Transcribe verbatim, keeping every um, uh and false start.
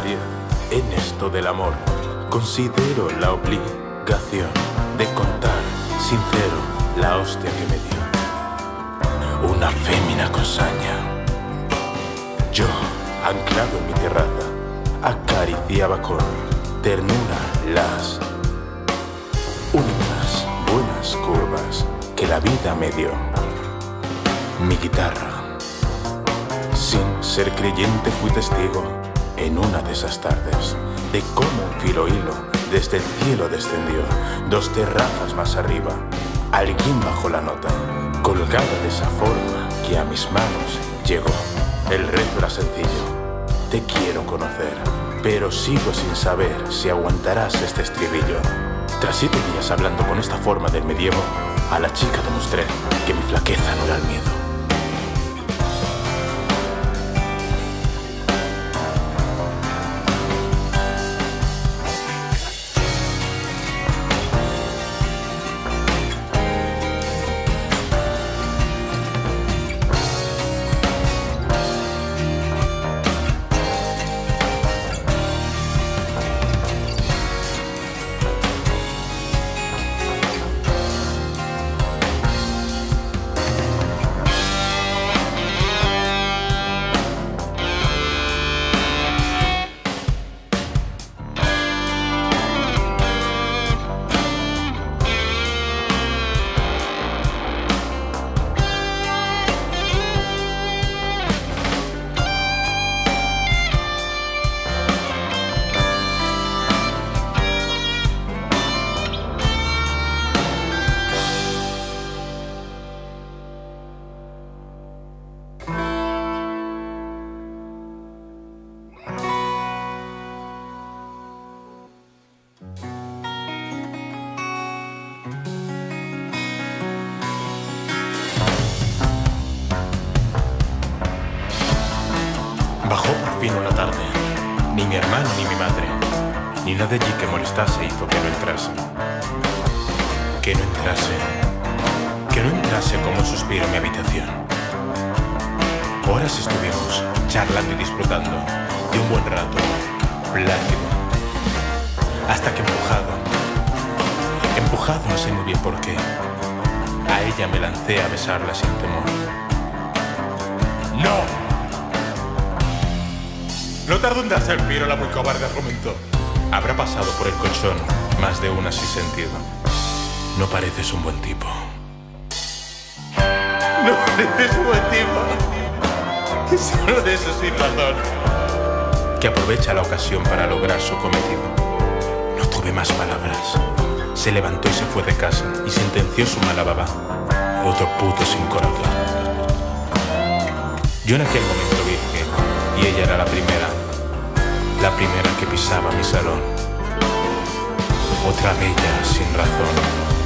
nadie en esto del amor. Considero la obligación de contar sincero la hostia que me dio una fémina con saña. Yo, anclado en mi terraza, acariciaba con ternura las únicas buenas curvas que la vida me dio. Mi guitarra. Sin ser creyente fui testigo en una de esas tardes de cómo un filo hilo desde el cielo descendió dos terrazas más arriba. Alguien bajó la nota, colgada de esa forma que a mis manos llegó. El reto era sencillo: te quiero conocer, pero sigo sin saber si aguantarás este estribillo. Tras siete días hablando con esta forma del medievo, a la chica demostré que mi flaqueza no era el miedo. Bajó por fin una tarde. Ni mi hermano ni mi madre, ni nada allí que molestase hizo que no entrase. Que no entrase. Que no entrase como un suspiro en mi habitación. Horas estuvimos charlando y disfrutando de un buen rato, plácido. Hasta que empujado, empujado no sé muy bien por qué, a ella me lancé a besarla sin temor. ¡No! No tardó en darse el piro, la muy cobarde argumentó. Habrá pasado por el colchón más de una sin sentido. No pareces un buen tipo. No pareces un buen tipo. Es uno de esos sin razón que aprovecha la ocasión para lograr su cometido. No tuve más palabras. Se levantó y se fue de casa y sentenció su mala baba. Otro puto sin corazón. Yo en aquel momento virgen y ella era la primera, la primera que pisaba mi salón. Otra bella sin razón.